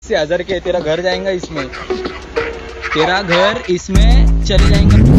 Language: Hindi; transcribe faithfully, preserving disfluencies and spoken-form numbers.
से हजार के तेरा घर जाएगा इसमें, तेरा घर इसमें चले जाएंगे।